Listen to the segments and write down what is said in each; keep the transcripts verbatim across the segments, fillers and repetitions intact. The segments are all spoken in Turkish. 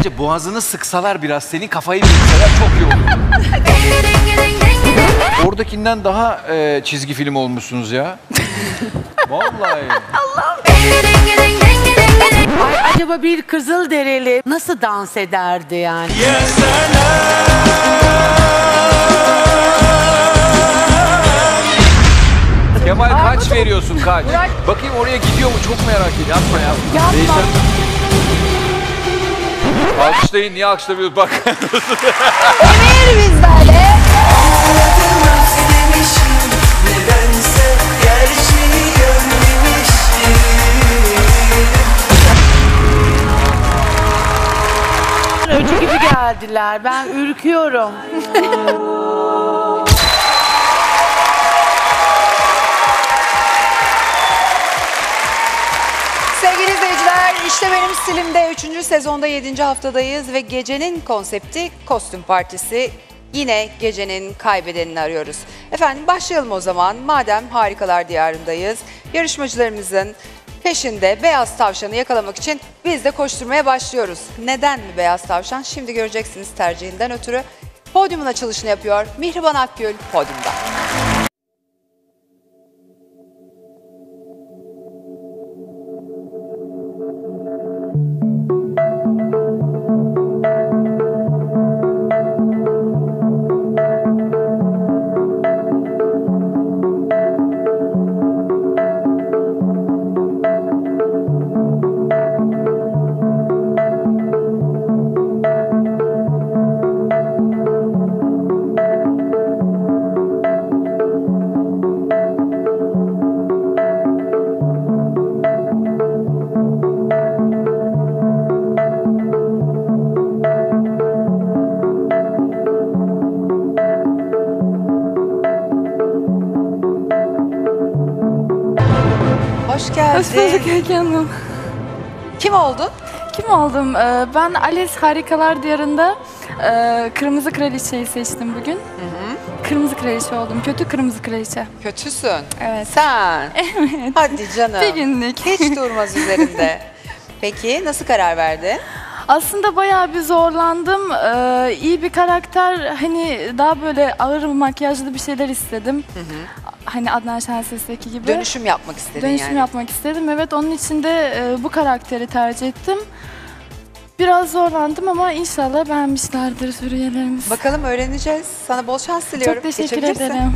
Bence boğazını sıksalar biraz, senin kafayı bilseler çok iyi olur. Oradakinden daha e, çizgi film olmuşsunuz ya. Vallahi. Allah'ım. Ay, acaba bir Kızılderili nasıl dans ederdi yani? Kemal kaç veriyorsun kaç? Bırak. Bakayım oraya gidiyor mu, çok merak ediyorum. Yapma ya. Yapma. Değiştir. Alkışlayın, niye alkışlamıyoruz bak. Emir bizlerle. Öcü gibi geldiler. Ben ürküyorum. Sevgili izleyiciler, işte benim stilimde üçüncü sezonda yedinci haftadayız ve gecenin konsepti kostüm partisi. Yine gecenin kaybedenini arıyoruz. Efendim başlayalım o zaman. Madem Harikalar Diyarı'ndayız, yarışmacılarımızın peşinde beyaz tavşanı yakalamak için biz de koşturmaya başlıyoruz. Neden mi beyaz tavşan? Şimdi göreceksiniz tercihinden ötürü. Podyumun açılışını yapıyor Mihriban Akgül podyumda. Hoş geldin. Hoş bulduk Öykü Hanım. Kim oldun? Kim oldum? Ee, Ben Alice Harikalar Diyarı'nda e, Kırmızı Kraliçe'yi seçtim bugün. Hı hı. Kırmızı Kraliçe oldum. Kötü Kırmızı Kraliçe. Kötüsün. Evet. Sen? Evet. Hadi canım. Bir günlük. Hiç durmaz üzerinde. Peki nasıl karar verdin? Aslında bayağı bir zorlandım. Ee, iyi bir karakter, hani daha böyle ağır makyajlı bir şeyler istedim. Hı hı. Hani Adnan Şenses'teki gibi. Dönüşüm yapmak istedin Dönüşüm yani. yapmak istedim. Evet, onun için de e, bu karakteri tercih ettim. Biraz zorlandım ama inşallah beğenmişlerdir jüri üyelerimiz. Bakalım öğreneceğiz. Sana bol şans diliyorum. Çok teşekkür Geçebilirsin. ederim.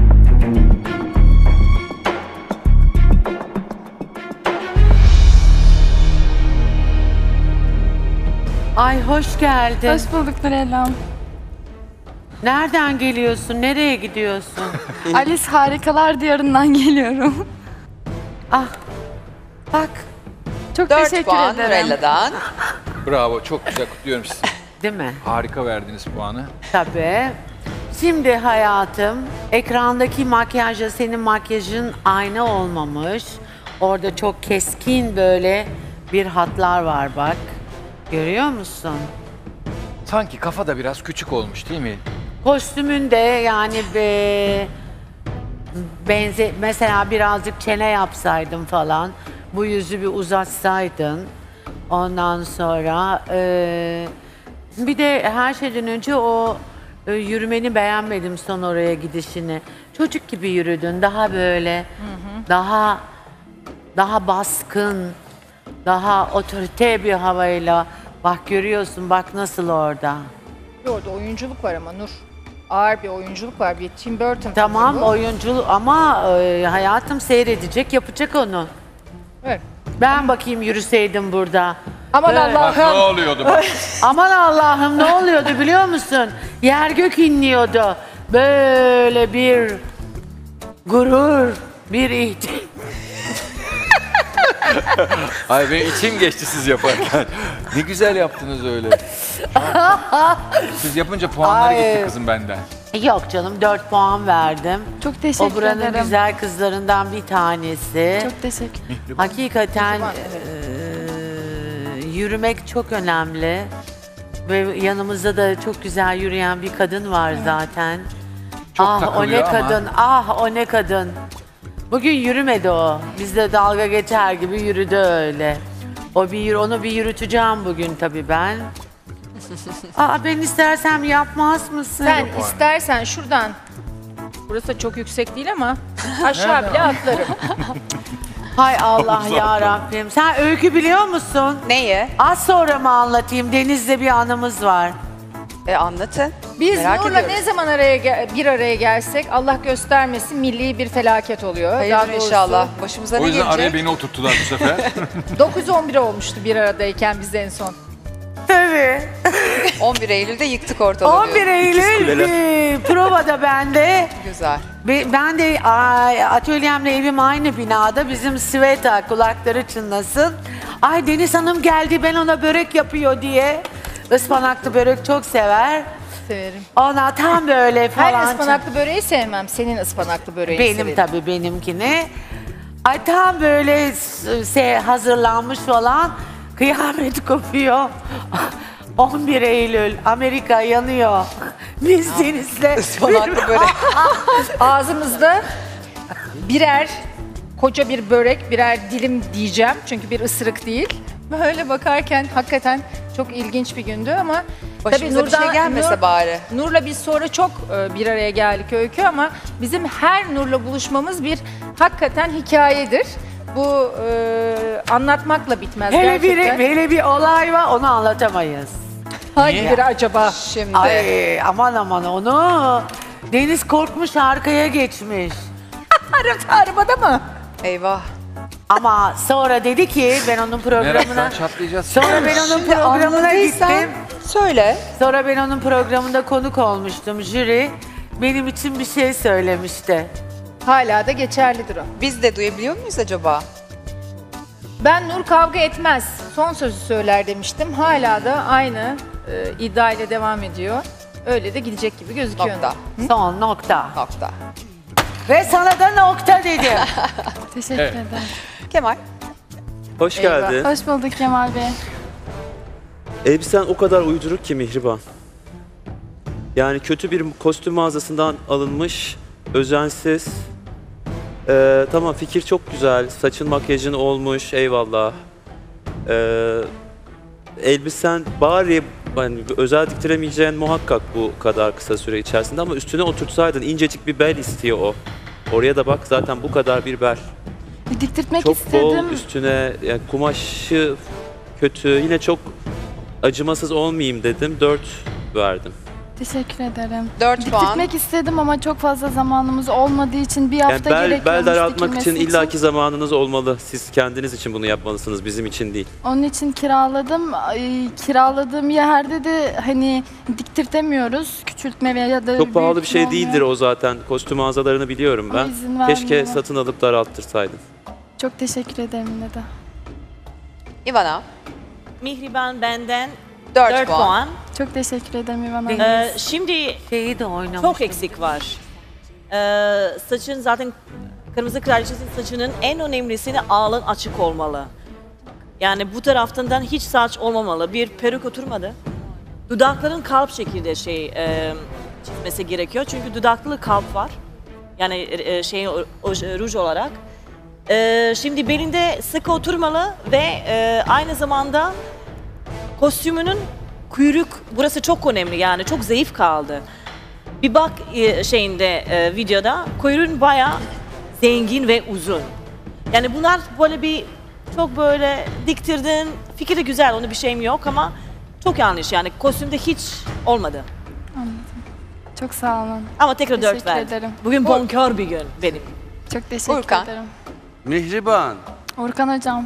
Ay hoş geldin. Hoş bulduk Nurellam. Nereden geliyorsun? Nereye gidiyorsun? Alice Harikalar Diyarı'ndan geliyorum. Ah bak, Çok Dört teşekkür puan ederim. Nurella'dan. Bravo, çok güzel, kutluyorum sizi. değil mi? Harika verdiniz puanı. Tabii. Şimdi hayatım, ekrandaki makyajla senin makyajın aynı olmamış. Orada çok keskin böyle bir hatlar var bak. Görüyor musun? Sanki kafa da biraz küçük olmuş değil mi? Kostümün de yani be, benze mesela birazcık çene yapsaydın falan. Bu yüzü bir uzatsaydın. Ondan sonra e, bir de her şeyden önce o e, yürümeni beğenmedim, son oraya gidişini. Çocuk gibi yürüdün, daha böyle, daha daha baskın, daha otorite bir havayla. Bak görüyorsun, bak nasıl orada. Orada oyunculuk var ama Nur. Ağır bir oyunculuk var. Bir Tim Burton Tamam filmi bu. oyunculuk ama e, hayatım seyredecek, yapacak onu. Evet. Ben bakayım yürüseydim burada. Aman Böyle. Bak ne Allah'ım. oluyordu bak. Aman Allah'ım, ne oluyordu biliyor musun? Yer gök inliyordu. Böyle bir gurur, bir ihtiyaç. Ay benim içim geçti siz yaparken. Ne güzel yaptınız öyle. Siz yapınca puanları Ay. gitti kızım benden. Yok canım, dört puan verdim. Çok teşekkür O buranın ederim. güzel kızlarından bir tanesi. Çok teşekkür. Hakikaten Mihriban, eee, yürümek çok önemli. Ve yanımızda da çok güzel yürüyen bir kadın var zaten. Çok ah o takılıyor ne ama. kadın, ah o ne kadın. Bugün yürümedi o. Bizde dalga geçer gibi yürüdü öyle. O bir yürü- onu bir yürüteceğim bugün tabii ben. Aa, ben istersem yapmaz mısın? Sen istersen şuradan, burası da çok yüksek değil ama aşağı bile atlarım. Hay Allah ya Rabbim. Sen öykü biliyor musun? Neyi? Az sonra mı anlatayım? Deniz'le bir anımız var. E anlatın. Biz Merak Nur'la ediyoruz. ne zaman araya gel- bir araya gelsek Allah göstermesin milli bir felaket oluyor. Daha Hayırdır doğrusu inşallah. Başımıza O ne yüzden araya gelecek? beni oturttular bu sefer. dokuz on bir olmuştu bir aradayken biz en son. Tabii. on bir Eylül'de yıktık ortalığı. on bir Eylül e, provada bende. Güzel. Be- Ben de ay, atölyemle evim aynı binada. Bizim Sveta kulakları çınlasın. Ay Deniz Hanım geldi, ben ona börek yapıyor diye. Ispanaklı börek çok sever. Severim. Ona tam böyle falan. Her ıspanaklı böreği sevmem. Senin ıspanaklı böreğini Benim severim. tabii benimkini. Ay tam böyle s- se- hazırlanmış falan. Kıyamet kopuyor. on bir Eylül Amerika yanıyor. Biz Deniz'le Ispanaklı börek. Ağzımızda birer koca bir börek, birer dilim diyeceğim. Çünkü bir ısırık değil. Böyle bakarken hakikaten çok ilginç bir gündü ama Başımıza bir şey gelmese Nur- bari. Nur'la biz sonra çok e, bir araya geldik Öykü ama bizim her Nur'la buluşmamız bir hakikaten hikayedir. Bu e, anlatmakla bitmez hele bir, gerçekten. hele bir olay var, onu anlatamayız. Hangi biri acaba? Şimdi Ay aman aman onu. Deniz korkmuş arkaya geçmiş. Arabada, arabada mı? eyvah. Ama sonra dedi ki ben onun programına Meraktan çatlayacağız. sonra ben onun Şimdi programına anladıysan gittim. söyle. Sonra ben onun programında konuk olmuştum. Jüri benim için bir şey söylemişti. Hala da geçerlidir o. Biz de duyabiliyor muyuz acaba? Ben Nur kavga etmez. Son sözü söyler demiştim. Hala da aynı e, iddia ile devam ediyor. Öyle de gidecek gibi gözüküyor. Nokta. Son nokta. Nokta. Ve sana da nokta dedim. Teşekkür Evet. ederim. Kemal. Hoş Eyvah. geldin. Hoş bulduk Kemal Bey. Elbisen o kadar uyduruk ki Mihriban. Yani kötü bir kostüm mağazasından alınmış, özensiz. Ee, tamam fikir çok güzel, saçın makyajın olmuş, eyvallah. Ee, elbisen bari hani özel diktiremeyeceğin muhakkak bu kadar kısa süre içerisinde ama üstüne oturtsaydın incecik bir bel istiyor o. Oraya da bak zaten bu kadar bir bel. Bir diktirtmek Çok istedim. bol üstüne, yani kumaşı kötü, yine çok acımasız olmayayım dedim, dört verdim. Teşekkür ederim. Dört puan. Diktirtmek istedim ama çok fazla zamanımız olmadığı için bir Yani hafta bel, gerekiyormuş bel daraltmak için dikilmesi illaki zamanınız olmalı. Siz kendiniz için bunu yapmalısınız, bizim için değil. Onun için kiraladım. Ay, kiraladığım yerde de hani diktirtemiyoruz. Küçültme veya ya da Çok pahalı bir büyütme şey olmuyor. değildir o zaten. Kostüm mağazalarını biliyorum Ama ben. izin Keşke vermiyorlar. satın alıp daralttırsaydın. Çok teşekkür ederim yine de. Ivana. Mihriban benden Dört, dört puan. puan. Çok teşekkür ederim İvan Hanım. Ee, şimdi Şeyi de oynamış. çok eksik var. Ee, saçın zaten Kırmızı Kraliçe'nin saçının en önemlisini alın açık olmalı. Yani bu taraftan hiç saç olmamalı. Bir peruk oturmadı. Dudakların kalp şekilde şey e, çizmesi gerekiyor. Çünkü dudaklı kalp var. Yani e, şey o, o, ruj olarak. Ee, şimdi belinde sıkı oturmalı ve e, aynı zamanda kostümünün kuyruk burası çok önemli yani çok zayıf kaldı. Bir bak e, şeyinde e, videoda kuyruğun bayağı zengin ve uzun. Yani bunlar böyle bir çok böyle diktirdin. Fikri de güzel, onu bir şeyim yok ama çok yanlış yani kostümde hiç olmadı. Çok sağ olun. Ama tekrar dört Teşekkür ver. ederim. Bugün bonkör bir gün benim. Çok teşekkür Urkan. ederim. Mihriban, Orkan hocam.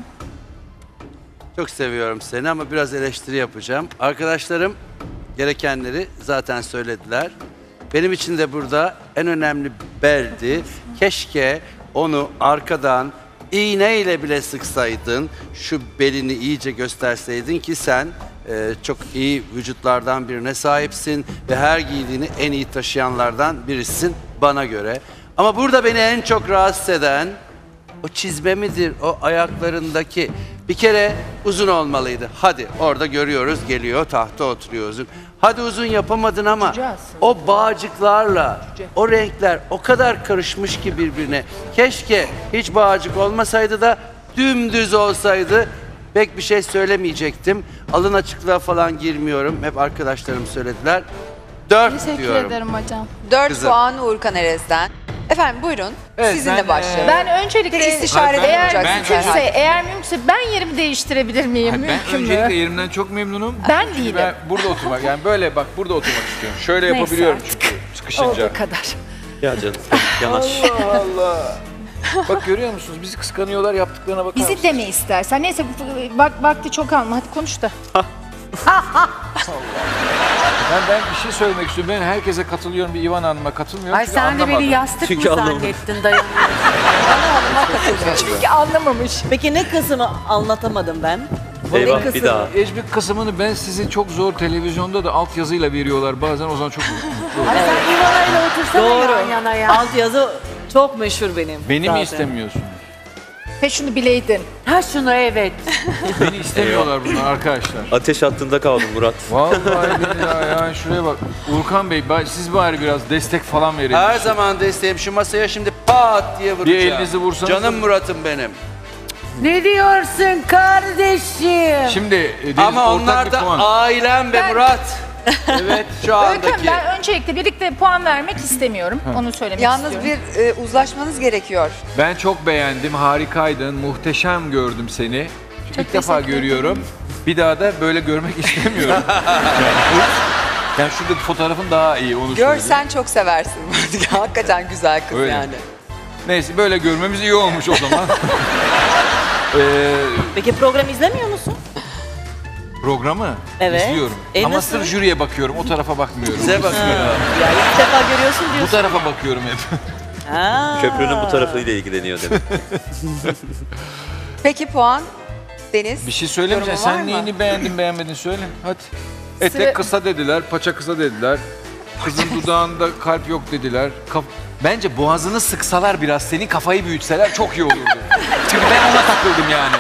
çok seviyorum seni ama biraz eleştiri yapacağım. Arkadaşlarım gerekenleri zaten söylediler. Benim için de burada en önemli beldi. Keşke onu arkadan iğneyle bile sıksaydın, şu belini iyice gösterseydin ki sen e, çok iyi vücutlardan birine sahipsin ve her giydiğini en iyi taşıyanlardan birisin bana göre. Ama burada beni en çok rahatsız eden o çizme midir, o ayaklarındaki bir kere uzun olmalıydı. Hadi orada görüyoruz geliyor tahta oturuyor uzun. Hadi uzun yapamadın ama aslında. o bağcıklarla o renkler o kadar karışmış ki birbirine. Keşke hiç bağcık olmasaydı da dümdüz olsaydı. Pek bir şey söylemeyecektim. Alın açıklığa falan girmiyorum. Hep arkadaşlarım söylediler. Dört Teşekkür diyorum. ederim hocam. dört Kızım. puan Uğurkan Erez'den. Efendim buyurun. Evet, Sizinle ben, başlayalım. Ben öncelikle Bir istişarede Hayır, ben- bulunacaksınız ben- mümkünse, herhalde. eğer mümkünse ben yerimi değiştirebilir miyim? Hayır, ben Mümkün öncelikle mü? yerimden çok memnunum. Ben Çünkü değilim. Ben burada oturmak, yani böyle bak burada oturmak istiyorum. Şöyle Neyse yapabiliyorum artık. çünkü sıkışınca. Olduğu kadar. Ya canım yanaş. Allah Allah. Bak görüyor musunuz? Bizi kıskanıyorlar, yaptıklarına bakar Bizi mısınız? deme istersen. Neyse bak vakti çok alma. Hadi konuş da. Ben, ben bir şey söylemek istiyorum. Ben herkese katılıyorum. Bir İvan Hanım'a katılmıyorum. Ay çünkü sen de anlamadım. beni yastık Çünkü mı anlamadım. zannettin dayanıyorsun? Çünkü anlamamış. Peki ne kısmı anlatamadım ben? Eyvah kısım? bir daha. Ecbik kısmını ben sizi çok zor televizyonda da altyazıyla veriyorlar. Bazen o zaman çok zor. Ay sen İvana'yla otursana Doğru. yan yana ya. Alt yazı çok meşhur benim. Beni zaten. mi istemiyorsun? Ve şunu bileydin. Ha şunu evet. Beni istemiyorlar bunlar arkadaşlar. Ateş hattında kaldım Murat. Vallahi billahi ya şuraya bak. Urkan Bey ba- siz bari biraz destek falan verin. Her zaman desteğim. Şu masaya şimdi pat diye vuracağım. Bir elinizi vursanız Canım da- Murat'ım benim. Ne diyorsun kardeşim? Şimdi e, Deniz, Ama ortak onlar bir da puan. ailem be Ben- Murat. Evet şu Öyküm andaki. ben öncelikle birlikte puan vermek istemiyorum. Onu söylemek Yalnız istiyorum. bir e, uzlaşmanız gerekiyor. Ben çok beğendim, harikaydın, muhteşem gördüm seni. Çünkü İlk defa teşekkür görüyorum. Bir daha da böyle görmek istemiyorum. Yani şuradaki fotoğrafın daha iyi, onu söyleyeyim. Görsen çok seversin. Hakikaten güzel kız Öyle. yani. Neyse böyle görmemiz iyi olmuş o zaman. ee, Peki program izlemiyor musun? programı Evet. izliyorum. E, Ama nasıl? sırf jüriye bakıyorum, o tarafa bakmıyorum. Size bakıyor. Ya ilk defa görüyorsun Bu diyorsun. tarafa bakıyorum hep. Ha. Köprünün bu tarafıyla ilgileniyor demek. Peki puan? Deniz? Bir şey söylemeyeceksin. Yorumu var Sen mı? neyini beğendin beğenmedin söyle. Hadi. Etek Sıra- kısa dediler, paça kısa dediler. Kızın dudağında kalp yok dediler. Kaf- Bence boğazını sıksalar biraz, senin kafayı büyütseler çok iyi olurdu. Çünkü ben ona takıldım yani.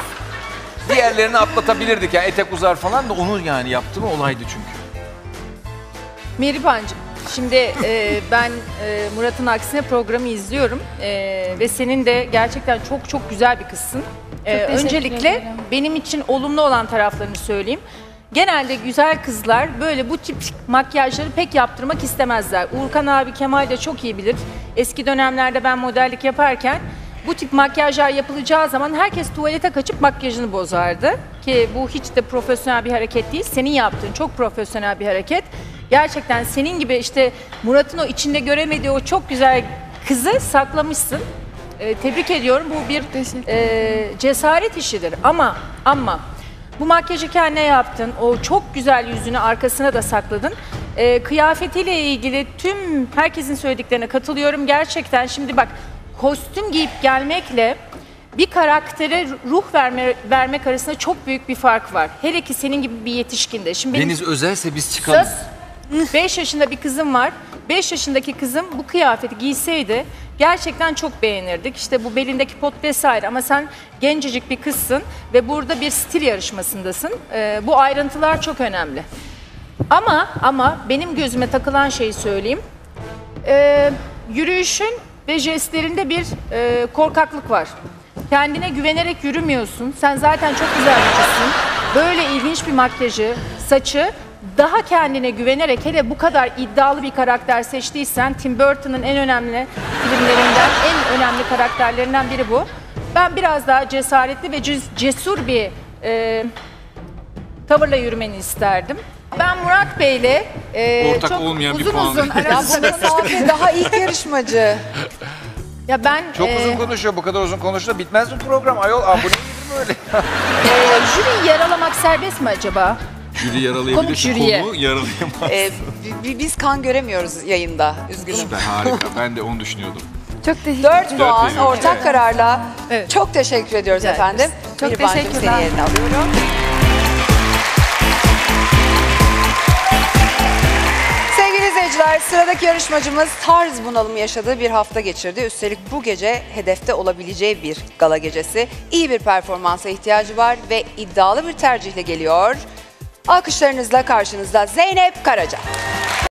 Diğerlerini atlatabilirdik yani etek uzar falan da onu yani yaptı mı olaydı çünkü. Mihribancığım, şimdi e, ben e, Murat'ın aksine programı izliyorum E, ve senin de gerçekten çok çok güzel bir kızsın. E, teşekkür öncelikle ederim. benim için olumlu olan taraflarını söyleyeyim. Genelde güzel kızlar böyle bu tip makyajları pek yaptırmak istemezler. Uğurkan abi, Kemal de çok iyi bilir. Eski dönemlerde ben modellik yaparken bu tip makyajlar yapılacağı zaman herkes tuvalete kaçıp makyajını bozardı. Ki bu hiç de profesyonel bir hareket değil. Senin yaptığın çok profesyonel bir hareket. Gerçekten senin gibi işte Murat'ın o içinde göremediği o çok güzel kızı saklamışsın. Ee, tebrik ediyorum. Bu bir Teşekkür e, cesaret işidir. Ama ama bu makyajı kendine yaptın. O çok güzel yüzünü arkasına da sakladın. Ee, kıyafetiyle ilgili tüm herkesin söylediklerine katılıyorum. Gerçekten şimdi bak kostüm giyip gelmekle bir karaktere ruh verme, vermek arasında çok büyük bir fark var. Hele ki senin gibi bir yetişkinde. Şimdi benim Deniz özelse biz çıkalım. beş yaşında bir kızım var. beş yaşındaki kızım bu kıyafeti giyseydi gerçekten çok beğenirdik. İşte bu belindeki pot vesaire ama sen gencecik bir kızsın ve burada bir stil yarışmasındasın. Ee, bu ayrıntılar çok önemli. Ama ama benim gözüme takılan şeyi söyleyeyim. Ee, yürüyüşün ve jestlerinde bir e, korkaklık var. Kendine güvenerek yürümüyorsun. Sen zaten çok güzel bir kızsın. Böyle ilginç bir makyajı, saçı daha kendine güvenerek hele bu kadar iddialı bir karakter seçtiysen Tim Burton'ın en önemli filmlerinden, en önemli karakterlerinden biri bu. Ben biraz daha cesaretli ve ces- cesur bir e, tavırla yürümeni isterdim. Ben Murat Bey'le e, Ortak çok olmayan bir uzun puan. uzun Ya bu aramızda mesafe daha ilk yarışmacı. ya ben Çok e, uzun konuşuyor, bu kadar uzun konuşuyor. Bitmez bu program. Ayol abone mi böyle? e, jüriyi yaralamak serbest mi acaba? Jüri yaralayabilir. Konuk jüriye. Konu yaralayamaz. Ee, bi- bi- biz kan göremiyoruz yayında. Üzgünüm. Süper, harika. Ben de onu düşünüyordum. Çok teşekkür dört puan veriyorum. ortak Evet. kararla. Evet. Çok teşekkür ediyoruz Rica efendim. ederiz. Çok Mihribancığım, teşekkürler. seni yerine alıyorum. Sevgili izleyiciler, sıradaki yarışmacımız tarz bunalımı yaşadığı bir hafta geçirdi. Üstelik bu gece hedefte olabileceği bir gala gecesi. İyi bir performansa ihtiyacı var ve iddialı bir tercihle geliyor. Alkışlarınızla karşınızda Zeynep Karaca.